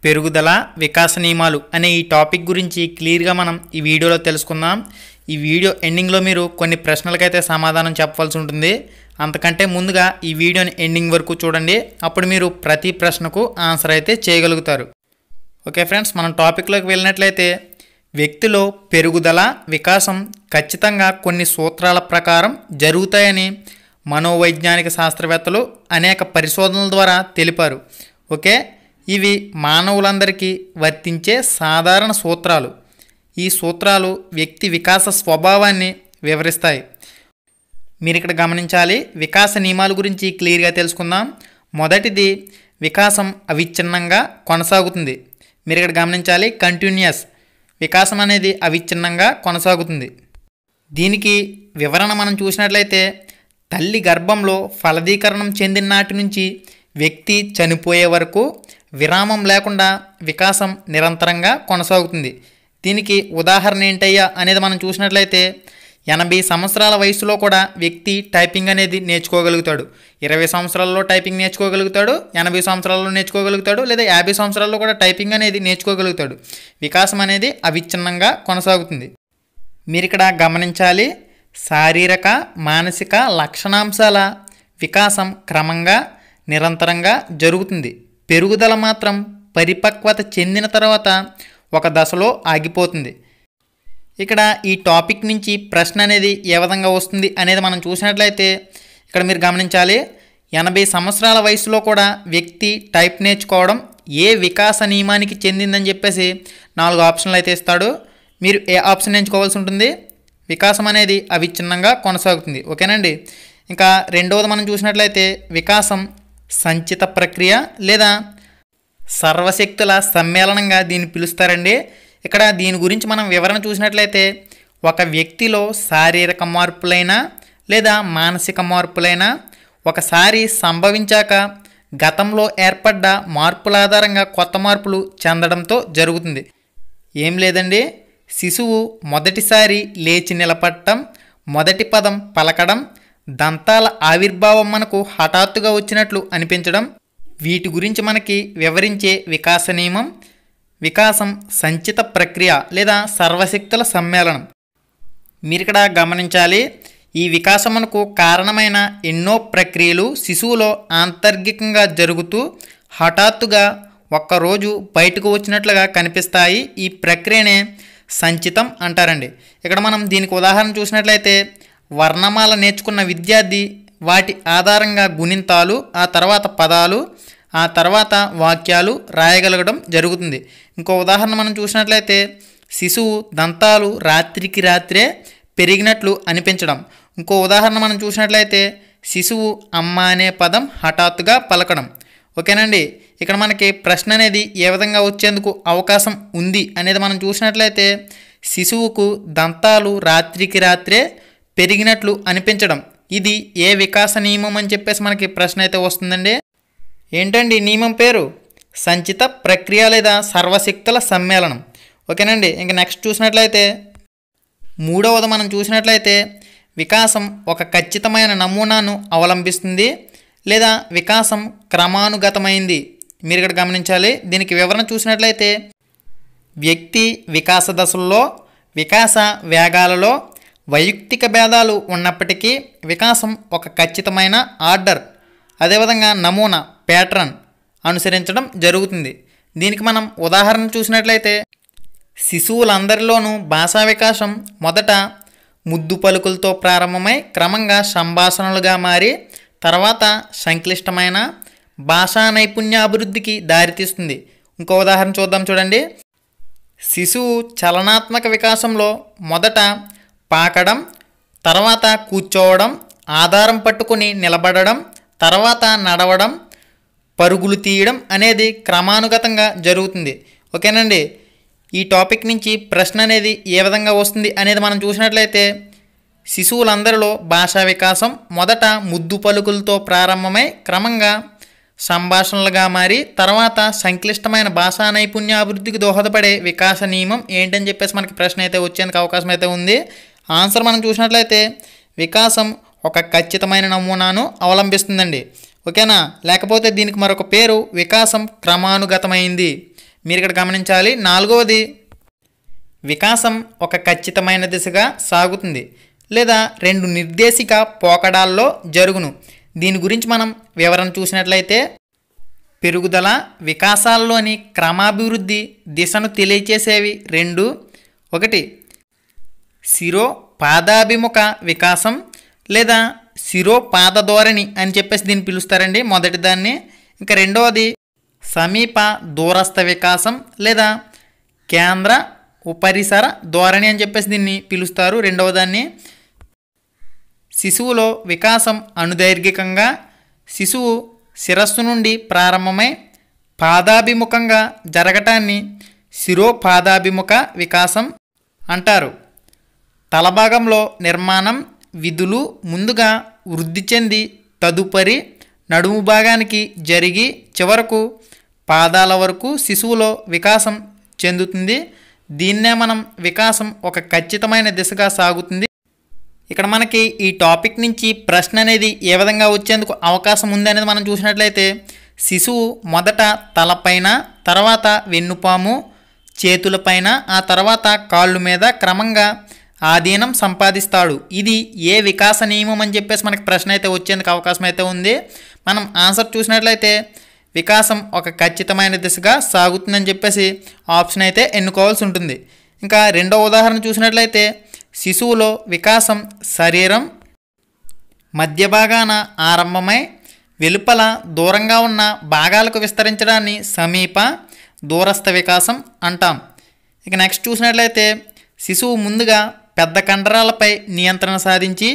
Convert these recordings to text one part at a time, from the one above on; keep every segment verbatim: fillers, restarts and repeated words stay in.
పెరుగుదల వికాస నియమాలు అనే ఈ టాపిక్ గురించి క్లియర్గా మనం ఈ వీడియోలో తెలుసుకుందాం. ఈ వీడియో ఎండింగ్లో మీరు కొన్ని ప్రశ్నలకైతే సమాధానం చెప్పవలసి ఉంటుంది. అంతకంటే ముందుగా ఈ వీడియోని ఎండింగ్ వరకు చూడండి. అప్పుడు మీరు ప్రతి ప్రశ్నకు ఆన్సర్ అయితే చేయగలుగుతారు. ఓకే ఫ్రెండ్స్, మనం టాపిక్లోకి వెళ్ళినట్లయితే వ్యక్తిలో పెరుగుదల వికాసం ఖచ్చితంగా కొన్ని సూత్రాల ప్రకారం జరుగుతాయని మనోవైజ్ఞానిక శాస్త్రవేత్తలు అనేక పరిశోధనల ద్వారా తెలిపారు. ఓకే, ఇవి మానవులందరికీ వర్తించే సాధారణ సూత్రాలు. ఈ సూత్రాలు వ్యక్తి వికాస స్వభావాన్ని వివరిస్తాయి. మీరు ఇక్కడ గమనించాలి, వికాస నియమాల గురించి క్లియర్గా తెలుసుకుందాం. మొదటిది, వికాసం అవిచ్ఛిన్నంగా కొనసాగుతుంది. మీరు ఇక్కడ గమనించాలి, కంటిన్యూస్ వికాసం అనేది అవిచ్ఛిన్నంగా కొనసాగుతుంది. దీనికి వివరణ మనం చూసినట్లయితే, తల్లి గర్భంలో ఫలదీకరణం చెందిన నాటి నుంచి వ్యక్తి చనిపోయే వరకు విరామం లేకుండా వికాసం నిరంతరంగా కొనసాగుతుంది. దీనికి ఉదాహరణ ఏంటయ్యా అనేది మనం చూసినట్లయితే, ఎనభై సంవత్సరాల వయసులో కూడా వ్యక్తి టైపింగ్ అనేది నేర్చుకోగలుగుతాడు. ఇరవై సంవత్సరాల్లో టైపింగ్ నేర్చుకోగలుగుతాడు, ఎనభై సంవత్సరాల్లో నేర్చుకోగలుగుతాడు, లేదా యాభై సంవత్సరాల్లో కూడా టైపింగ్ అనేది నేర్చుకోగలుగుతాడు. వికాసం అనేది అవిచ్ఛిన్నంగా కొనసాగుతుంది. మీరు ఇక్కడ గమనించాలి, శారీరక మానసిక లక్షణాంశాల వికాసం క్రమంగా నిరంతరంగా జరుగుతుంది. పెరుగుదల మాత్రం పరిపక్వత చెందిన తర్వాత ఒక దశలో ఆగిపోతుంది. ఇక్కడ ఈ టాపిక్ నుంచి ప్రశ్న అనేది ఏ విధంగా వస్తుంది అనేది మనం చూసినట్లయితే, ఇక్కడ మీరు గమనించాలి, ఎనభై సంవత్సరాల వయసులో కూడా వ్యక్తి టైప్ నేర్చుకోవడం ఏ వికాస నియమానికి చెందిందని చెప్పేసి నాలుగు ఆప్షన్లు అయితే ఇస్తాడు. మీరు ఏ ఆప్షన్ ఎంచుకోవాల్సి ఉంటుంది? వికాసం అనేది అవిచ్ఛిన్నంగా కొనసాగుతుంది. ఓకేనండి. ఇంకా రెండవది మనం చూసినట్లయితే, వికాసం సంచిత ప్రక్రియ లేదా సర్వశక్తుల సమ్మేళనంగా దీన్ని పిలుస్తారండి. ఇక్కడ దీని గురించి మనం వివరణ చూసినట్లయితే, ఒక వ్యక్తిలో శారీరక మార్పులైనా లేదా మానసిక మార్పులైనా ఒకసారి సంభవించాక గతంలో ఏర్పడ్డ మార్పుల ఆధారంగా కొత్త మార్పులు చెందడంతో జరుగుతుంది. ఏం లేదండి, శిశువు మొదటిసారి లేచి నిలబడటం, మొదటి పదం పలకడం, దంతాల ఆవిర్భావం మనకు హఠాత్తుగా వచ్చినట్లు అనిపించడం, వీటి గురించి మనకి వివరించే వికాస నియమం వికాసం సంచిత ప్రక్రియ లేదా సర్వశక్తుల సమ్మేళనం. మీరు ఇక్కడ గమనించాలి, ఈ వికాసమునకు కారణమైన ఎన్నో ప్రక్రియలు శిశువులో ఆంతర్గికంగా జరుగుతూ హఠాత్తుగా ఒక్కరోజు బయటకు వచ్చినట్లుగా కనిపిస్తాయి. ఈ ప్రక్రియనే సంచితం అంటారండి. ఇక్కడ మనం దీనికి ఉదాహరణ చూసినట్లయితే, వర్ణమాల నేర్చుకున్న విద్యార్థి వాటి ఆధారంగా గుణింతాలు, ఆ తర్వాత పదాలు, ఆ తర్వాత వాక్యాలు రాయగలగడం జరుగుతుంది. ఇంకో ఉదాహరణ మనం చూసినట్లయితే, శిశువు దంతాలు రాత్రికి రాత్రే పెరిగినట్లు అనిపించడం. ఇంకో ఉదాహరణ మనం చూసినట్లయితే, శిశువు అమ్మ అనే పదం హఠాత్తుగా పలకడం. ఓకేనండి. ఇక్కడ మనకి ప్రశ్న అనేది ఏ విధంగా వచ్చేందుకు అవకాశం ఉంది అనేది మనం చూసినట్లయితే, శిశువుకు దంతాలు రాత్రికి రాత్రే పెరిగినట్లు అనిపించడం, ఇది ఏ వికాస నియమం అని చెప్పేసి మనకి ప్రశ్న అయితే వస్తుందండి. ఏంటండి నియమం పేరు? సంచిత ప్రక్రియ లేదా సర్వశక్తుల సమ్మేళనం. ఓకేనండి. ఇంకా నెక్స్ట్ చూసినట్లయితే, మూడవది మనం చూసినట్లయితే, వికాసం ఒక ఖచ్చితమైన నమూనాను అవలంబిస్తుంది లేదా వికాసం క్రమానుగతమైంది. మీరు ఇక్కడ గమనించాలి, దీనికి వివరణ చూసినట్లయితే, వ్యక్తి వికాస దశల్లో వికాస వేగాలలో వైయక్తిక భేదాలు ఉన్నప్పటికీ వికాసం ఒక ఖచ్చితమైన ఆర్డర్, అదేవిధంగా నమూనా ప్యాటర్న్ అనుసరించడం జరుగుతుంది. దీనికి మనం ఉదాహరణ చూసినట్లయితే, శిశువులందరిలోనూ భాషా వికాసం మొదట ముద్దు పలుకులతో ప్రారంభమై క్రమంగా సంభాషణలుగా మారి తర్వాత సంక్లిష్టమైన భాషా నైపుణ్యాభివృద్ధికి దారితీస్తుంది. ఇంకో ఉదాహరణ చూద్దాం చూడండి. శిశువు చలనాత్మక వికాసంలో మొదట పాకడం, తర్వాత కూర్చోవడం, ఆధారం పట్టుకుని నిలబడడం, తర్వాత నడవడం, పరుగులు తీయడం అనేది క్రమానుగతంగా జరుగుతుంది. ఓకేనండి. ఈ టాపిక్ నుంచి ప్రశ్న అనేది ఏ విధంగా వస్తుంది అనేది మనం చూసినట్లయితే, శిశువులందరిలో భాషా వికాసం మొదట ముద్దు పలుకులతో ప్రారంభమై క్రమంగా సంభాషణలుగా మారి తర్వాత సంక్లిష్టమైన భాషా నైపుణ్యాభివృద్ధికి దోహదపడే వికాస నియమం ఏంటని చెప్పేసి మనకి ప్రశ్న అయితే వచ్చేందుకు అవకాశం అయితే ఉంది. ఆన్సర్ మనం చూసినట్లయితే, వికాసం ఒక ఖచ్చితమైన నమూనాను అవలంబిస్తుందండి. ఓకేనా? లేకపోతే దీనికి మరొక పేరు వికాసం క్రమానుగతమైంది. మీరు ఇక్కడ గమనించాలి. నాలుగవది వికాసం ఒక ఖచ్చితమైన దిశగా సాగుతుంది లేదా రెండు నిర్దేశిక పోకడాల్లో జరుగును. దీని గురించి మనం వివరణ చూసినట్లయితే పెరుగుదల వికాసాల్లోని క్రమాభివృద్ధి దిశను తెలియచేసేవి రెండు. ఒకటి శిరో పాదాభిముఖ వికాసం లేదా శిరో పాద ధోరణి అని చెప్పేసి దీన్ని పిలుస్తారండి, మొదటి దాన్ని. ఇంకా రెండవది సమీప దూరస్థ వికాసం లేదా కేంద్ర ఉపరిసర ధోరణి అని చెప్పేసి దీన్ని పిలుస్తారు, రెండవ దాన్ని. శిశువులో వికాసం అనుదైర్ఘికంగా శిశువు శిరస్సు నుండి ప్రారంభమై పాదాభిముఖంగా జరగటాన్ని శిరోపాదాభిముఖ వికాసం అంటారు. తలభాగంలో నిర్మాణం విధులు ముందుగా వృద్ధి చెంది తదుపరి నడుము భాగానికి జరిగి చివరకు పాదాల వరకు శిశువులో వికాసం చెందుతుంది. దీన్నే మనం వికాసం ఒక ఖచ్చితమైన దిశగా సాగుతుంది. ఇక్కడ మనకి ఈ టాపిక్ నుంచి ప్రశ్న అనేది ఏ విధంగా వచ్చేందుకు అవకాశం ఉంది అనేది మనం చూసినట్లయితే శిశువు మొదట తలపైన, తర్వాత వెన్నుపాము, చేతులపైన, ఆ తర్వాత కాళ్ళు మీద క్రమంగా ఆధీనం సంపాదిస్తాడు. ఇది ఏ వికాస నియమం అని చెప్పేసి మనకి ప్రశ్న అయితే వచ్చేందుకు అవకాశం అయితే ఉంది. మనం ఆన్సర్ చూసినట్లయితే వికాసం ఒక ఖచ్చితమైన దిశగా సాగుతుందని చెప్పేసి ఆప్షన్ అయితే ఎన్నుకోవాల్సి ఉంటుంది. ఇంకా రెండో ఉదాహరణ చూసినట్లయితే శిశువులో వికాసం శరీరం మధ్య భాగాన ఆరంభమై వెలుపల దూరంగా ఉన్న భాగాలకు విస్తరించడాన్ని సమీప దూరస్థ వికాసం అంటాం. ఇక నెక్స్ట్ చూసినట్లయితే శిశువు ముందుగా పెద్ద కండరాలపై నియంత్రణ సాధించి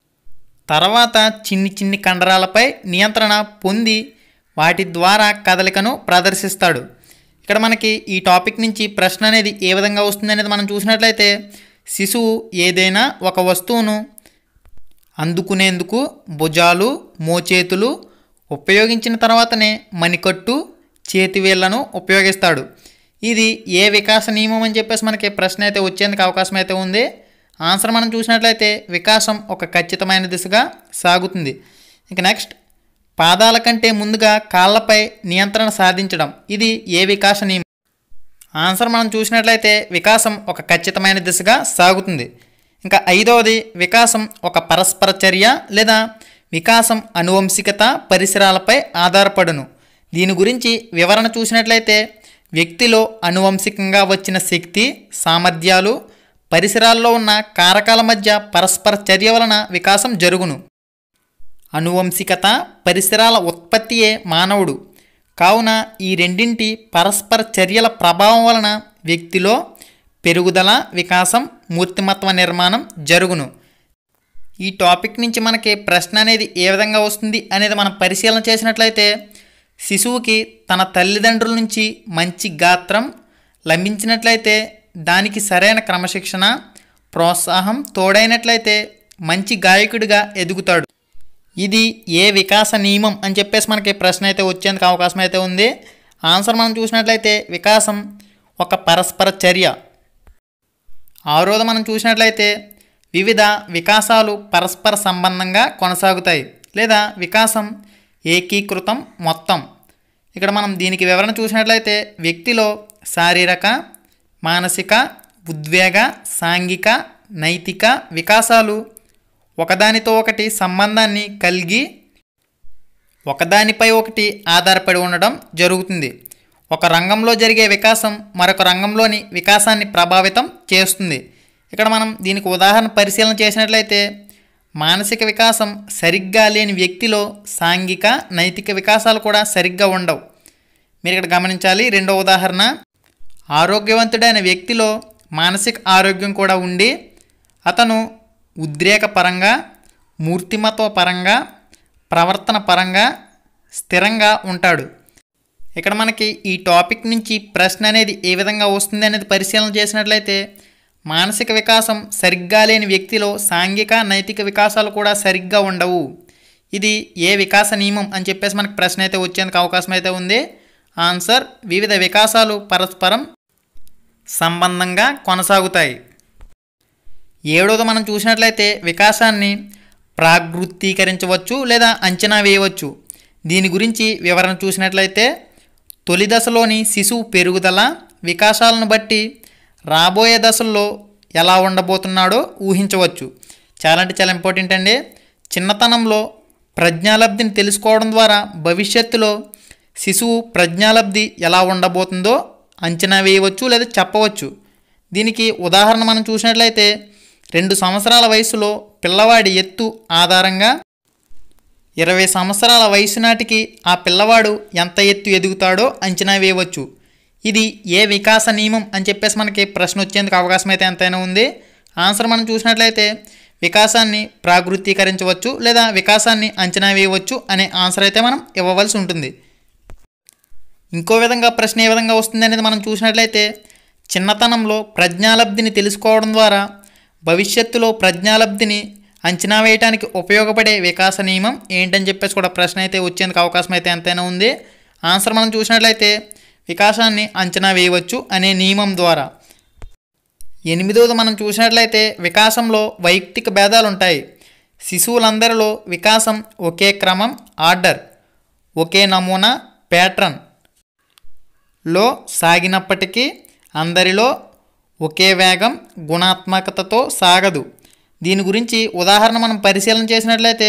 తర్వాత చిన్ని చిన్ని కండరాలపై నియంత్రణ పొంది వాటి ద్వారా కదలికను ప్రదర్శిస్తాడు. ఇక్కడ మనకి ఈ టాపిక్ నుంచి ప్రశ్న అనేది ఏ విధంగా వస్తుంది అనేది మనం చూసినట్లయితే శిశువు ఏదైనా ఒక వస్తువును అందుకునేందుకు భుజాలు, మోచేతులు ఉపయోగించిన తర్వాతనే మణికట్టు, చేతివేళ్లను ఉపయోగిస్తాడు. ఇది ఏ వికాస నియమం అని చెప్పేసి మనకి ప్రశ్న అయితే వచ్చేందుకు అవకాశం అయితే ఉంది. ఆన్సర్ మనం చూసినట్లయితే వికాసం ఒక ఖచ్చితమైన దిశగా సాగుతుంది. ఇక నెక్స్ట్ పాదాల కంటే ముందుగా కాళ్ళపై నియంత్రణ సాధించడం, ఇది ఏ వికాస నియమం? ఆన్సర్ మనం చూసినట్లయితే వికాసం ఒక ఖచ్చితమైన దిశగా సాగుతుంది. ఇంకా ఐదవది వికాసం ఒక పరస్పర చర్య లేదా వికాసం అనువంశికత పరిసరాలపై ఆధారపడును. దీని గురించి వివరణ చూసినట్లయితే వ్యక్తిలో అనువంశికంగా వచ్చిన శక్తి, సామర్థ్యాలు పరిసరాల్లో ఉన్న కారకాల మధ్య పరస్పర చర్య వలన వికాసం జరుగును. అనువంశికత పరిసరాల ఉత్పత్తియే మానవుడు. కావున ఈ రెండింటి పరస్పర చర్యల ప్రభావం వలన వ్యక్తిలో పెరుగుదల, వికాసం, మూర్తిమత్వ నిర్మాణం జరుగును. ఈ టాపిక్ నుంచి మనకి ప్రశ్న అనేది ఏ విధంగా వస్తుంది అనేది మనం పరిశీలన చేసినట్లయితే శిశువుకి తన తల్లిదండ్రుల నుంచి మంచి గాత్రం లభించినట్లయితే దానికి సరైన క్రమశిక్షణ, ప్రోత్సాహం తోడైనట్లయితే మంచి గాయకుడిగా ఎదుగుతాడు. ఇది ఏ వికాస నియమం అని చెప్పేసి మనకి ప్రశ్న అయితే వచ్చేందుకు అవకాశం అయితే ఉంది. ఆన్సర్ మనం చూసినట్లయితే వికాసం ఒక పరస్పర చర్య. ఆరోది మనం చూసినట్లయితే వివిధ వికాసాలు పరస్పర సంబంధంగా కొనసాగుతాయి లేదా వికాసం ఏకీకృతం మొత్తం. ఇక్కడ మనం దీనికి వివరణ చూసినట్లయితే వ్యక్తిలో శారీరక, మానసిక, ఉద్వేగ, సాంఘిక, నైతిక వికాసాలు ఒకదానితో ఒకటి సంబంధాన్ని కలిగి ఒకదానిపై ఒకటి ఆధారపడి ఉండడం జరుగుతుంది. ఒక రంగంలో జరిగే వికాసం మరొక రంగంలోని వికాసాన్ని ప్రభావితం చేస్తుంది. ఇక్కడ మనం దీనికి ఉదాహరణ పరిశీలన చేసినట్లయితే మానసిక వికాసం సరిగ్గా లేని వ్యక్తిలో సాంఘిక, నైతిక వికాసాలు కూడా సరిగ్గా ఉండవు. మీరు ఇక్కడ గమనించాలి. రెండో ఉదాహరణ ఆరోగ్యవంతుడైన వ్యక్తిలో మానసిక ఆరోగ్యం కూడా ఉండి అతను ఉద్రేక పరంగా, మూర్తిమత్వ పరంగా, ప్రవర్తన పరంగా స్థిరంగా ఉంటాడు. ఇక్కడ మనకి ఈ టాపిక్ నుంచి ప్రశ్న అనేది ఏ విధంగా వస్తుంది అనేది పరిశీలన చేసినట్లయితే మానసిక వికాసం సరిగ్గా లేని వ్యక్తిలో సాంఘిక, నైతిక వికాసాలు కూడా సరిగ్గా ఉండవు. ఇది ఏ వికాస నియమం అని చెప్పేసి మనకి ప్రశ్న అయితే వచ్చేందుకు అవకాశం అయితే ఉంది. ఆన్సర్ వివిధ వికాసాలు పరస్పరం సంబంధంగా కొనసాగుతాయి. ఏడోది మనం చూసినట్లయితే వికాసాన్ని ప్రాగ్వృత్తీకరించవచ్చు లేదా అంచనా వేయవచ్చు. దీని గురించి వివరణ చూసినట్లయితే తొలి దశలోని శిశువు పెరుగుదల వికాసాలను బట్టి రాబోయే దశల్లో ఎలా ఉండబోతున్నాడో ఊహించవచ్చు. చాలా అంటే చాలా ఇంపార్టెంట్ అండి. చిన్నతనంలో ప్రజ్ఞాలబ్ధిని తెలుసుకోవడం ద్వారా భవిష్యత్తులో శిశువు ప్రజ్ఞాలబ్ధి ఎలా ఉండబోతుందో అంచనా వేయవచ్చు లేదా చెప్పవచ్చు. దీనికి ఉదాహరణ మనం చూసినట్లయితే రెండు సంవత్సరాల వయసులో పిల్లవాడి ఎత్తు ఆధారంగా ఇరవై సంవత్సరాల వయసు నాటికి ఆ పిల్లవాడు ఎంత ఎత్తు ఎదుగుతాడో అంచనా వేయవచ్చు. ఇది ఏ వికాస నియమం అని చెప్పేసి మనకి ప్రశ్న వచ్చేందుకు అవకాశం అయితే ఎంతైనా ఉంది. ఆన్సర్ మనం చూసినట్లయితే వికాసాన్ని ప్రాగృతీకరించవచ్చు లేదా వికాసాన్ని అంచనా వేయవచ్చు అనే ఆన్సర్ అయితే మనం ఇవ్వవలసి ఉంటుంది. ఇంకో విధంగా ప్రశ్న ఏ విధంగా వస్తుంది అనేది మనం చూసినట్లయితే చిన్నతనంలో ప్రజ్ఞాలబ్ధిని తెలుసుకోవడం ద్వారా భవిష్యత్తులో ప్రజ్ఞాలబ్ధిని అంచనా వేయడానికి ఉపయోగపడే వికాస నియమం ఏంటని చెప్పేసి కూడా ప్రశ్న అయితే వచ్చేందుకు అవకాశం అయితే ఎంతైనా ఉంది. ఆన్సర్ మనం చూసినట్లయితే వికాసాన్ని అంచనా వేయవచ్చు అనే నియమం ద్వారా. ఎనిమిదవది మనం చూసినట్లయితే వికాసంలో వైయక్తిక భేదాలు ఉంటాయి. శిశువులందరిలో వికాసం ఒకే క్రమం ఆర్డర్ ఒకే నమూనా ప్యాట్రన్ లో సాగినప్పటికీ అందరిలో ఒకే వేగం గుణాత్మకతతో సాగదు. దీని గురించి ఉదాహరణ మనం పరిశీలన చేసినట్లయితే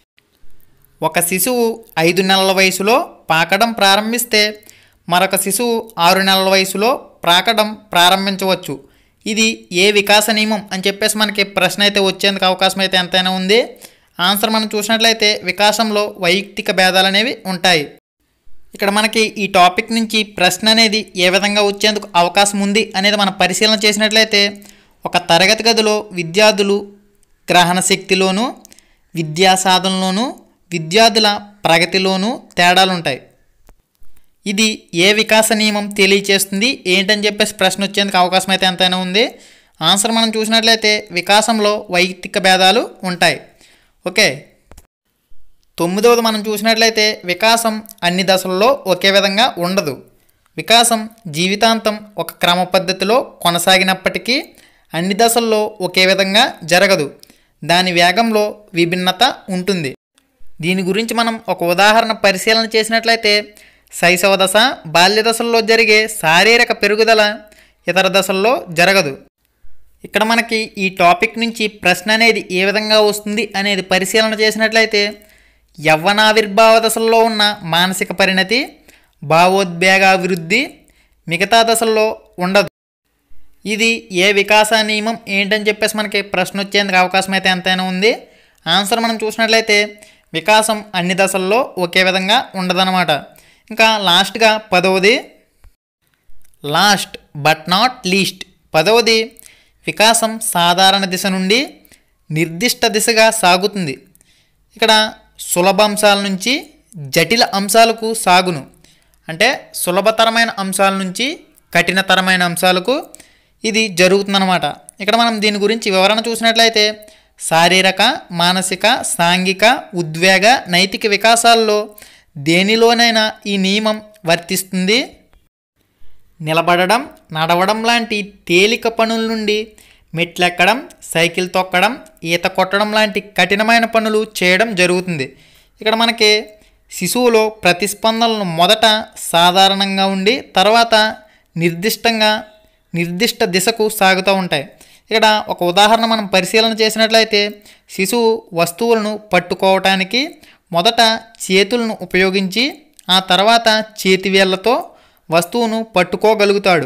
ఒక శిశువు ఐదు నెలల వయసులో పాకడం ప్రారంభిస్తే మరొక శిశువు ఆరు నెలల వయసులో ప్రాకడం ప్రారంభించవచ్చు. ఇది ఏ వికాస నియమం అని చెప్పేసి మనకి ప్రశ్న అయితే వచ్చేందుకు అవకాశం అయితే ఎంతైనా ఉంది. ఆన్సర్ మనం చూసినట్లయితే వికాసంలో వైయక్తిక భేదాలు అనేవి ఉంటాయి. ఇక్కడ మనకి ఈ టాపిక్ నుంచి ప్రశ్న అనేది ఏ విధంగా వచ్చేందుకు అవకాశం ఉంది అనేది మనం పరిశీలన చేసినట్లయితే ఒక తరగతి గదిలో విద్యార్థులు గ్రహణ శక్తిలోనూ విద్యా సాధనలోనూ విద్యార్థుల ప్రగతిలోనూ తేడాలు ఉంటాయి. ఇది ఏ వికాస నియమం తెలియచేస్తుంది ఏంటని చెప్పేసి ప్రశ్న వచ్చేందుకు అవకాశం అయితే ఎంతైనా ఉంది. ఆన్సర్ మనం చూసినట్లయితే వికాసంలో వైయక్తిక భేదాలు ఉంటాయి. ఓకే, తొమ్మిదవది మనం చూసినట్లయితే వికాసం అన్ని దశల్లో ఒకే విధంగా ఉండదు. వికాసం జీవితాంతం ఒక క్రమ పద్ధతిలో కొనసాగినప్పటికీ అన్ని దశల్లో ఒకే విధంగా జరగదు. దాని వేగంలో విభిన్నత ఉంటుంది. దీని గురించి మనం ఒక ఉదాహరణ పరిశీలన చేసినట్లయితే శైశవ దశ బాల్య దశల్లో జరిగే శారీరక పెరుగుదల ఇతర దశల్లో జరగదు. ఇక్కడ మనకి ఈ టాపిక్ నుంచి ప్రశ్న అనేది ఏ విధంగా వస్తుంది అనేది పరిశీలన చేసినట్లయితే యవ్వనావిర్భావ దశల్లో ఉన్న మానసిక పరిణతి భావోద్వేగాభివృద్ధి మిగతా దశల్లో ఉండదు. ఇది ఏ వికాస నియమం ఏంటని చెప్పేసి మనకి ప్రశ్న వచ్చేందుకు అవకాశం అయితే ఎంతైనా ఉంది. ఆన్సర్ మనం చూసినట్లయితే వికాసం అన్ని దశల్లో ఒకే విధంగా ఉండదన్నమాట. ఇంకా లాస్ట్గా పదవది లాస్ట్ బట్ నాట్ లీస్ట్ పదవది వికాసం సాధారణ దిశ నుండి నిర్దిష్ట దిశగా సాగుతుంది. ఇక్కడ సులభ అంశాల నుంచి జటిల అంశాలకు సాగును, అంటే సులభతరమైన అంశాల నుంచి కఠినతరమైన అంశాలకు ఇది జరుగుతుందన్నమాట. ఇక్కడ మనం దీని గురించి వివరణ చూసినట్లయితే శారీరక మానసిక సాంఘిక ఉద్వేగ నైతిక వికాసాల్లో దేనిలోనైనా ఈ నియమం వర్తిస్తుంది. నిలబడడం నడవడం లాంటి తేలిక పనుల నుండి మెట్లెక్కడం సైకిల్ తొక్కడం ఈత కొట్టడం లాంటి కఠినమైన పనులు చేయడం జరుగుతుంది. ఇక్కడ మనకి శిశువులో ప్రతిస్పందనలు మొదట సాధారణంగా ఉండి తర్వాత నిర్దిష్టంగా నిర్దిష్ట దిశకు సాగుతూ ఉంటాయి. ఇక్కడ ఒక ఉదాహరణ మనం పరిశీలన చేసినట్లయితే శిశువు వస్తువులను పట్టుకోవటానికి మొదట చేతులను ఉపయోగించి ఆ తర్వాత చేతివేళ్లతో వస్తువును పట్టుకోగలుగుతాడు.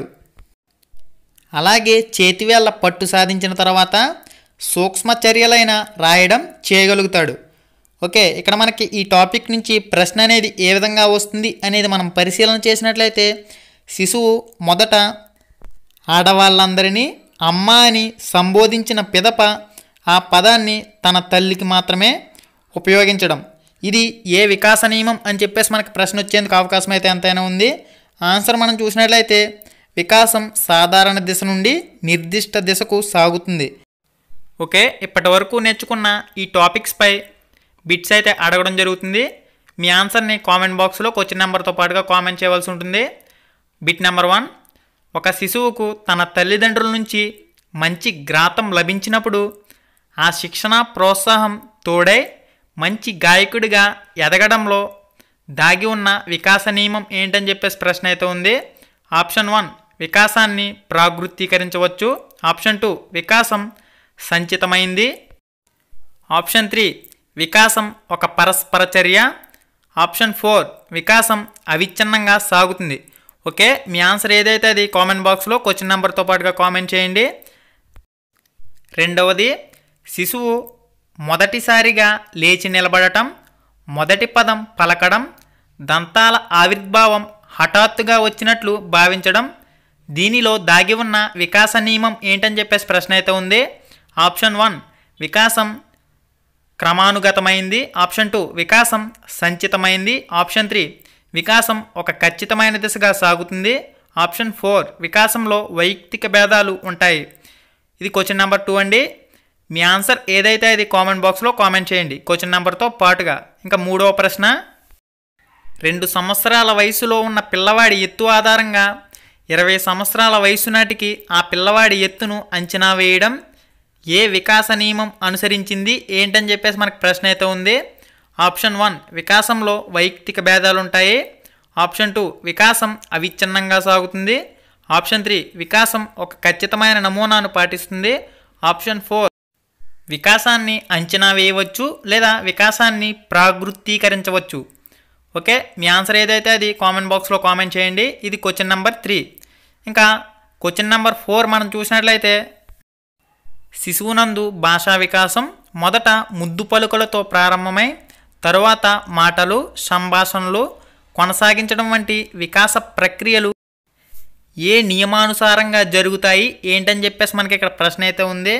అలాగే చేతివేళ్ల పట్టు సాధించిన తర్వాత సూక్ష్మ చర్యలైన రాయడం చేయగలుగుతాడు. ఓకే, ఇక్కడ మనకి ఈ టాపిక్ నుంచి ప్రశ్న అనేది ఏ విధంగా వస్తుంది అనేది మనం పరిశీలన చేసినట్లయితే శిశువు మొదట ఆడవాళ్ళందరినీ అమ్మ అని సంబోధించిన పిదప ఆ పదాన్ని తన తల్లికి మాత్రమే ఉపయోగించడం. ఇది ఏ వికాస నియమం అని చెప్పేసి మనకి ప్రశ్న వచ్చేందుకు అవకాశం అయితే ఎంతైనా ఉంది. ఆన్సర్ మనం చూసినట్లయితే వికాసం సాధారణ దిశ నుండి నిర్దిష్ట దిశకు సాగుతుంది. ఓకే, ఇప్పటి వరకు నేర్చుకున్న ఈ టాపిక్స్పై బిట్స్ అయితే అడగడం జరుగుతుంది. మీ ఆన్సర్ని కామెంట్ బాక్స్లో క్వశ్చన్ నెంబర్తో పాటుగా కామెంట్ చేయవలసి ఉంటుంది. బిట్ నెంబర్ వన్, ఒక శిశువుకు తన తల్లిదండ్రుల నుంచి మంచి గ్రాతం లభించినప్పుడు ఆ శిక్షణ ప్రోత్సాహం తోడై మంచి గాయకుడిగా ఎదగడంలో దాగి ఉన్న వికాస నియమం ఏంటని చెప్పేసి ప్రశ్న అయితే ఉంది. ఆప్షన్ వన్ వికాసాన్ని ప్రాగృతీకరించవచ్చు. ఆప్షన్ టూ వికాసం సంచితమైంది. ఆప్షన్ త్రీ వికాసం ఒక పరస్పర చర్య. ఆప్షన్ ఫోర్ వికాసం అవిచ్ఛిన్నంగా సాగుతుంది. ఓకే, మీ ఆన్సర్ ఏదైతే అది కామెంట్ బాక్స్లో క్వశ్చన్ నెంబర్తో పాటుగా కామెంట్ చేయండి. రెండవది, శిశువు మొదటిసారిగా లేచి నిలబడటం, మొదటి పదం పలకడం, దంతాల ఆవిర్భావం హఠాత్తుగా వచ్చినట్లు భావించడం. దీనిలో దాగి ఉన్న వికాస నియమం ఏంటని చెప్పేసి ప్రశ్న అయితే ఉంది. ఆప్షన్ వన్ వికాసం క్రమానుగతమైంది. ఆప్షన్ టూ వికాసం సంచితమైంది. ఆప్షన్ త్రీ వికాసం ఒక ఖచ్చితమైన దిశగా సాగుతుంది. ఆప్షన్ ఫోర్ వికాసంలో వైయక్తిక భేదాలు ఉంటాయి. ఇది క్వశ్చన్ నెంబర్ టూ అండి. మీ ఆన్సర్ ఏదైతే అది కామెంట్ బాక్స్లో కామెంట్ చేయండి క్వశ్చన్ నెంబర్తో పాటుగా. ఇంకా మూడవ ప్రశ్న, రెండు సంవత్సరాల వయసులో ఉన్న పిల్లవాడి ఎత్తు ఆధారంగా ఇరవై సంవత్సరాల వయసు నాటికి ఆ పిల్లవాడి ఎత్తును అంచనా వేయడం ఏ వికాస నియమం అనుసరించింది ఏంటని చెప్పేసి మనకు ప్రశ్న అయితే ఉంది. ఆప్షన్ వన్ వికాసంలో వైయక్తిక భేదాలు ఉంటాయి. ఆప్షన్ టూ వికాసం అవిచ్ఛిన్నంగా సాగుతుంది. ఆప్షన్ త్రీ వికాసం ఒక ఖచ్చితమైన నమూనాను పాటిస్తుంది. ఆప్షన్ ఫోర్ వికాసాన్ని అంచనా వేయవచ్చు లేదా వికాసాన్ని ప్రాగృతీకరించవచ్చు. ఓకే, మీ ఆన్సర్ ఏదైతే అది కామెంట్ బాక్స్లో కామెంట్ చేయండి. ఇది క్వశ్చన్ నెంబర్ త్రీ. ఇంకా క్వశ్చన్ నెంబర్ ఫోర్ మనం చూసినట్లయితే, శిశువునందు భాషా వికాసం మొదట ముద్దు పలుకలతో ప్రారంభమై తరువాత మాటలు, సంభాషణలు కొనసాగించడం వంటి వికాస ప్రక్రియలు ఏ నియమానుసారంగా జరుగుతాయి ఏంటని చెప్పేసి మనకి ఇక్కడ ప్రశ్న అయితే ఉంది.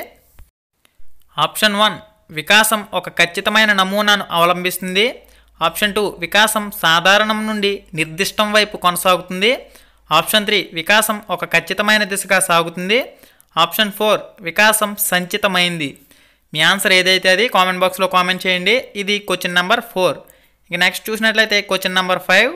ఆప్షన్ వన్ వికాసం ఒక ఖచ్చితమైన నమూనాను అవలంబిస్తుంది. ఆప్షన్ టూ వికాసం సాధారణం నుండి నిర్దిష్టం వైపు కొనసాగుతుంది. ఆప్షన్ త్రీ వికాసం ఒక ఖచ్చితమైన దిశగా సాగుతుంది. ఆప్షన్ ఫోర్ వికాసం సంచితమైంది. మీ ఆన్సర్ ఏదైతే అది కామెంట్ బాక్స్లో కామెంట్ చేయండి. ఇది క్వశ్చన్ నెంబర్ ఫోర్. ఇక నెక్స్ట్ చూసినట్లయితే క్వశ్చన్ నెంబర్ ఫైవ్,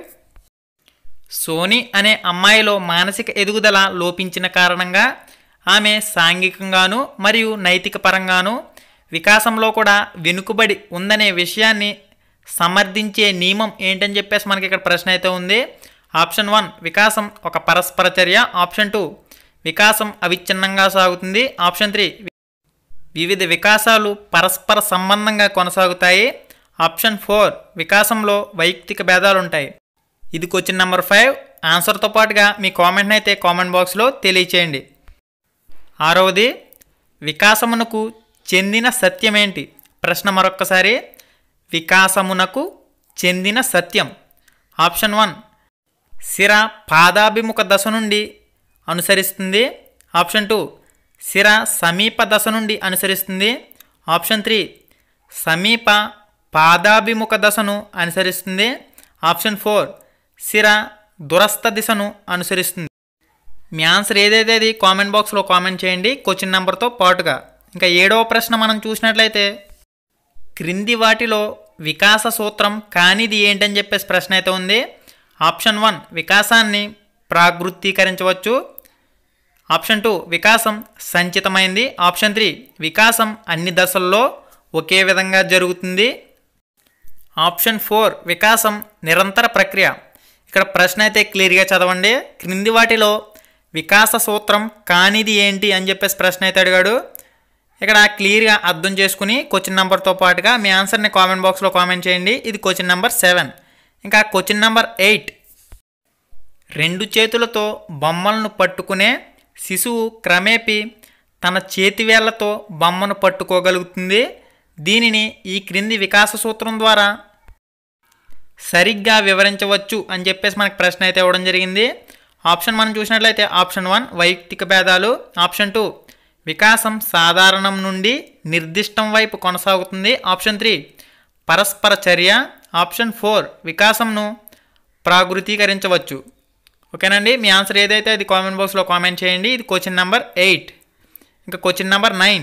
సోని అనే అమ్మాయిలో మానసిక ఎదుగుదల లోపించిన కారణంగా ఆమె సాంఘికంగాను మరియు నైతిక పరంగాను వికాసంలో కూడా వెనుకబడి ఉందనే విషయాన్ని సమర్థించే నియమం ఏంటని చెప్పేసి మనకి ఇక్కడ ప్రశ్న అయితే ఉంది. ఆప్షన్ వన్ వికాసం ఒక పరస్పర చర్య. ఆప్షన్ టూ వికాసం అవిచ్ఛిన్నంగా సాగుతుంది. ఆప్షన్ త్రీ వివిధ వికాసాలు పరస్పర సంబంధంగా కొనసాగుతాయి. ఆప్షన్ ఫోర్ వికాసంలో వైయక్తిక భేదాలు ఉంటాయి. ఇది క్వశ్చన్ నెంబర్ ఫైవ్. ఆన్సర్తో పాటుగా మీ కామెంట్ని అయితే కామెంట్ బాక్స్లో తెలియచేయండి. ఆరవది, వికాసమునకు చెందిన సత్యమేంటి? ప్రశ్న మరొక్కసారి, వికాసమునకు చెందిన సత్యం. ఆప్షన్ వన్ శిర పాదాభిముఖ దశ నుండి అనుసరిస్తుంది. ఆప్షన్ టూ శిర సమీప దశ నుండి అనుసరిస్తుంది. ఆప్షన్ త్రీ సమీప పాదాభిముఖ దశను అనుసరిస్తుంది. ఆప్షన్ ఫోర్ శిర దురస్థ దిశను అనుసరిస్తుంది. మీ ఆన్సర్ ఏదైతే అది కామెంట్ బాక్స్లో కామెంట్ చేయండి క్వశ్చన్ నెంబర్తో పాటుగా. ఇంకా ఏడవ ప్రశ్న మనం చూసినట్లయితే, క్రింది వాటిలో వికాస సూత్రం కానిది ఏంటని చెప్పేసి ప్రశ్న అయితే ఉంది. ఆప్షన్ వన్ వికాసాన్ని ప్రాగృతీకరించవచ్చు. ఆప్షన్ టూ వికాసం సంచితమైంది. ఆప్షన్ త్రీ వికాసం అన్ని దశల్లో ఒకే విధంగా జరుగుతుంది. ఆప్షన్ ఫోర్ వికాసం నిరంతర ప్రక్రియ. ఇక్కడ ప్రశ్న అయితే క్లియర్గా చదవండి. క్రింది వాటిలో వికాస సూత్రం కానిది ఏంటి అని చెప్పేసి ప్రశ్న అయితే అడిగాడు. ఇక్కడ క్లియర్గా అర్థం చేసుకుని క్వశ్చన్ నెంబర్తో పాటుగా మీ ఆన్సర్ని కామెంట్ బాక్స్లో కామెంట్ చేయండి. ఇది క్వశ్చన్ నెంబర్ సెవెన్. ఇంకా క్వశ్చన్ నెంబర్ ఎయిట్, రెండు చేతులతో బొమ్మలను పట్టుకునే శిశువు క్రమేపీ తన చేతివేళ్లతో బొమ్మను పట్టుకోగలుగుతుంది. దీనిని ఈ క్రింది వికాస సూత్రం ద్వారా సరిగ్గా వివరించవచ్చు అని చెప్పేసి మనకు ప్రశ్న అయితే ఇవ్వడం జరిగింది. ఆప్షన్ మనం చూసినట్లయితే ఆప్షన్ వన్ వైయక్తిక భేదాలు. ఆప్షన్ టూ వికాసం సాధారణం నుండి నిర్దిష్టం వైపు కొనసాగుతుంది. ఆప్షన్ త్రీ పరస్పర చర్య. ఆప్షన్ ఫోర్ వికాసంను ప్రాగృతీకరించవచ్చు. ఓకేనండి, మీ ఆన్సర్ ఏదైతే అది కామెంట్ బాక్స్లో కామెంట్ చేయండి. ఇది క్వశ్చన్ నెంబర్ ఎయిట్. ఇంకా క్వశ్చన్ నెంబర్ నైన్,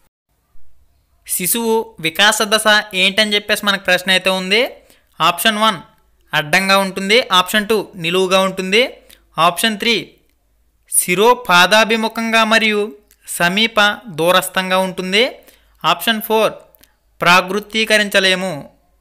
శిశువు వికాస దశ ఏంటని చెప్పేసి మనకు ప్రశ్న అయితే ఉంది. ఆప్షన్ వన్ అడ్డంగా ఉంటుంది. ఆప్షన్ టూ నిలువుగా ఉంటుంది. ఆప్షన్ త్రీ శిరోపాదాభిముఖంగా మరియు సమీప దూరస్థంగా ఉంటుంది. ఆప్షన్ ఫోర్ ప్రాగృతీకరించలేము.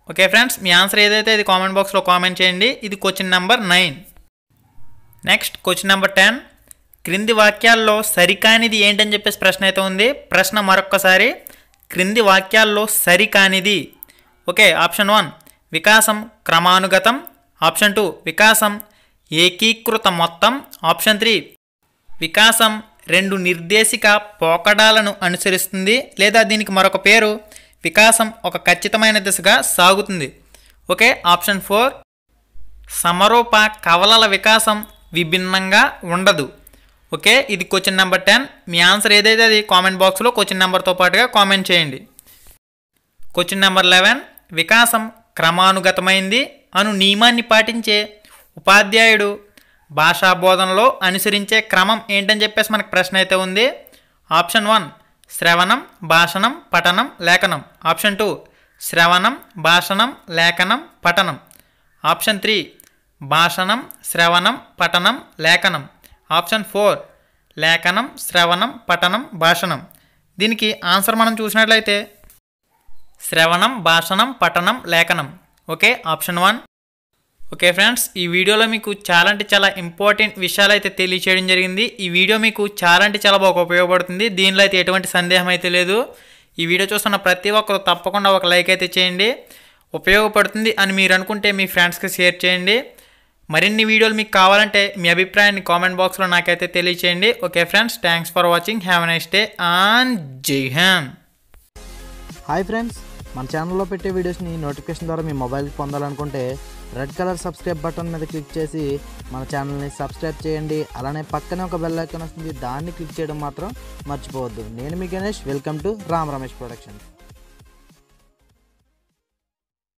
ఓకే ఫ్రెండ్స్, మీ ఆన్సర్ ఏదైతే ఇది కామెంట్ బాక్స్లో కామెంట్ చేయండి. ఇది question number nine. Next question number ten. క్రింది వాక్యాల్లో సరికానిది ఏంటని చెప్పేసి ప్రశ్న అయితే ఉంది. ప్రశ్న మరొక్కసారి, క్రింది వాక్యాల్లో సరికానిది. ఓకే, ఆప్షన్ వన్ వికాసం క్రమానుగతం, ఆప్షన్ టూ వికాసం ఏకీకృత మొత్తం, ఆప్షన్ త్రీ వికాసం రెండు నిర్దేశిక పోకడాలను అనుసరిస్తుంది, లేదా దీనికి మరొక పేరు వికాసం ఒక ఖచ్చితమైన దిశగా సాగుతుంది. ఓకే, ఆప్షన్ ఫోర్ సమరూప కవలల వికాసం విభిన్నంగా ఉండదు. ఓకే, ఇది క్వశ్చన్ నెంబర్ టెన్. మీ ఆన్సర్ ఏదైతే అది కామెంట్ బాక్స్లో క్వశ్చన్ నెంబర్తో పాటుగా కామెంట్ చేయండి. Question number eleven. వికాసం క్రమానుగతమైంది అను నియమాన్ని పాటించే ఉపాధ్యాయుడు భాషా బోధనలో అనుసరించే క్రమం ఏంటని చెప్పేసి మనకు ప్రశ్న అయితే ఉంది. ఆప్షన్ వన్ శ్రవణం భాషణం పఠనం లేఖనం, ఆప్షన్ టూ శ్రవణం భాషణం లేఖనం పఠనం, ఆప్షన్ త్రీ భాషణం శ్రవణం పఠనం లేఖనం, ఆప్షన్ ఫోర్ లేఖనం శ్రవణం పఠనం భాషణం. దీనికి ఆన్సర్ మనం చూసినట్లయితే శ్రవణం భాషణం పఠనం లేఖనం. Okay, option one. Okay friends, ఈ వీడియోలో మీకు చాలా అంటే చాలా ఇంపార్టెంట్ విషయాలు అయితే తెలియచేయడం జరిగింది. ఈ వీడియో మీకు చాలా అంటే చాలా బాగా ఉపయోగపడుతుంది. దీనిలో అయితే ఎటువంటి సందేహం అయితే లేదు. ఈ వీడియో చూస్తున్న ప్రతి ఒక్కరు తప్పకుండా ఒక లైక్ అయితే చేయండి. ఉపయోగపడుతుంది అని మీరు అనుకుంటే మీ ఫ్రెండ్స్కి షేర్ చేయండి. మరిన్ని వీడియోలు మీకు కావాలంటే మీ అభిప్రాయాన్ని కామెంట్ బాక్స్లో నాకైతే తెలియచేయండి. Okay friends, thanks for watching. Have a nice day and జై హింద్. హాయ్ ఫ్రెండ్స్, మన ఛానల్లో పెట్టే వీడియోస్ని నోటిఫికేషన్ ద్వారా మీ మొబైల్కి పొందాలనుకుంటే రెడ్ కలర్ సబ్స్క్రైబ్ బటన్ మీద క్లిక్ చేసి మన ఛానల్ని సబ్స్క్రైబ్ చేయండి. అలానే పక్కనే ఒక బెల్ ఐకాన్ వస్తుంది, దాన్ని క్లిక్ చేయడం మాత్రం మర్చిపోవద్దు. నేను మీ Ganesh, welcome to Ram Ramesh productions.